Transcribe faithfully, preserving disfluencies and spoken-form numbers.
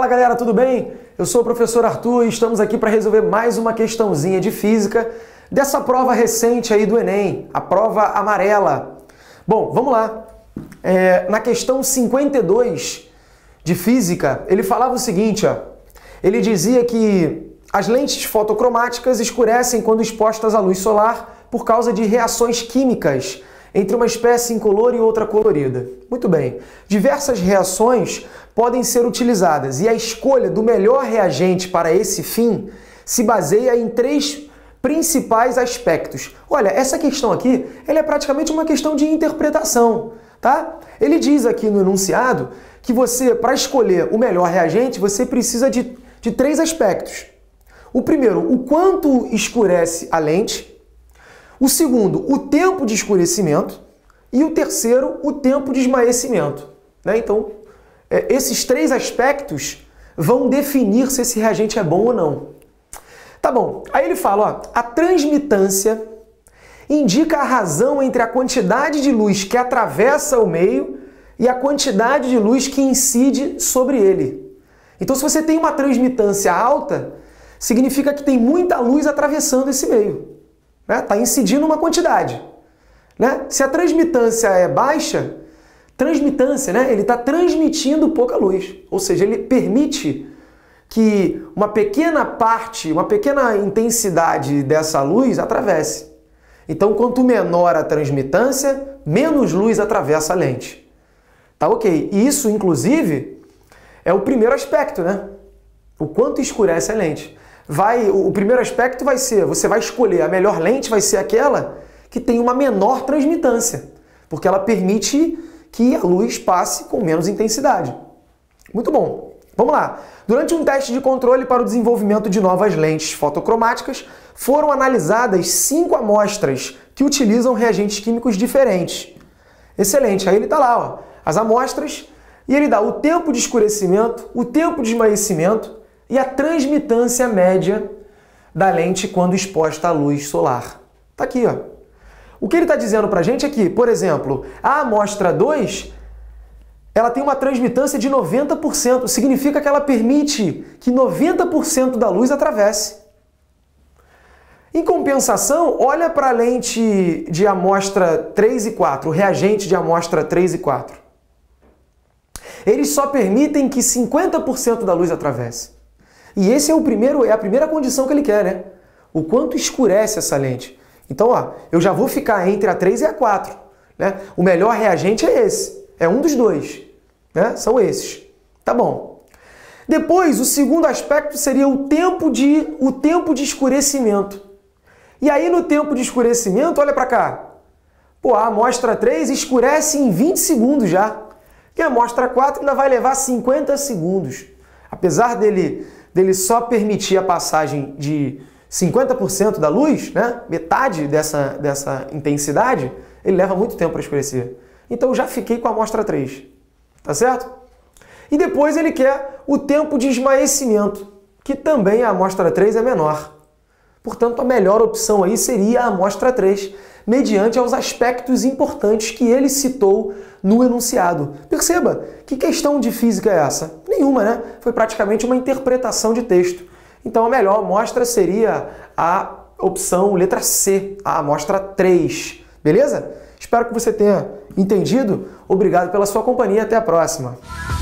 Fala galera, tudo bem? Eu sou o professor Arthur e estamos aqui para resolver mais uma questãozinha de física dessa prova recente aí do Enem, a prova amarela. Bom, vamos lá. É, na questão cinquenta e dois de física, ele falava o seguinte, ó, ele dizia que as lentes fotocromáticas escurecem quando expostas à luz solar por causa de reações químicas entre uma espécie incolor e outra colorida. Muito bem. Diversas reações podem ser utilizadas e a escolha do melhor reagente para esse fim se baseia em três principais aspectos. Olha, essa questão aqui, ela é praticamente uma questão de interpretação, tá? Ele diz aqui no enunciado que você, para escolher o melhor reagente, você precisa de, de três aspectos. O primeiro, o quanto escurece a lente. O segundo, o tempo de escurecimento. E o terceiro, o tempo de esmaecimento. Né? Então, é, esses três aspectos vão definir se esse reagente é bom ou não. Tá bom, aí ele fala, ó, a transmitância indica a razão entre a quantidade de luz que atravessa o meio e a quantidade de luz que incide sobre ele. Então, se você tem uma transmitância alta, significa que tem muita luz atravessando esse meio. Está né? incidindo uma quantidade. Né? Se a transmitância é baixa, transmitância, né? ele está transmitindo pouca luz. Ou seja, ele permite que uma pequena parte, uma pequena intensidade dessa luz atravesse. Então, quanto menor a transmitância, menos luz atravessa a lente. Tá ok. E isso, inclusive, é o primeiro aspecto, né? O quanto escurece a lente. Vai, o primeiro aspecto vai ser, você vai escolher, a melhor lente vai ser aquela que tem uma menor transmitância, porque ela permite que a luz passe com menos intensidade. Muito bom. Vamos lá. Durante um teste de controle para o desenvolvimento de novas lentes fotocromáticas, foram analisadas cinco amostras que utilizam reagentes químicos diferentes. Excelente. Aí ele está lá, ó, as amostras, e ele dá o tempo de escurecimento, o tempo de esmaecimento e a transmitância média da lente quando exposta à luz solar. Está aqui, ó. O que ele está dizendo para a gente é que, por exemplo, a amostra dois, ela tem uma transmitância de noventa por cento. Significa que ela permite que noventa por cento da luz atravesse. Em compensação, olha para a lente de amostra três e quatro, o reagente de amostra três e quatro. Eles só permitem que cinquenta por cento da luz atravesse. E esse é, o primeiro, é a primeira condição que ele quer, né? O quanto escurece essa lente. Então, ó, eu já vou ficar entre a três e a quatro. Né? O melhor reagente é esse. É um dos dois. Né? São esses. Tá bom. Depois, o segundo aspecto seria o tempo de, o tempo de escurecimento. E aí, no tempo de escurecimento, olha para cá. Pô, a amostra três escurece em vinte segundos já. E a amostra quatro ainda vai levar cinquenta segundos. Apesar dele... dele só permitir a passagem de cinquenta por cento da luz, né? Metade dessa, dessa intensidade, ele leva muito tempo para escurecer. Então eu já fiquei com a amostra três, tá certo? E depois ele quer o tempo de esmaecimento, que também a amostra três é menor. Portanto, a melhor opção aí seria a amostra três, mediante aos aspectos importantes que ele citou no enunciado. Perceba, que questão de física é essa? Nenhuma, né? Foi praticamente uma interpretação de texto. Então a melhor amostra seria a opção letra C, a amostra três. Beleza? Espero que você tenha entendido. Obrigado pela sua companhia. Até a próxima.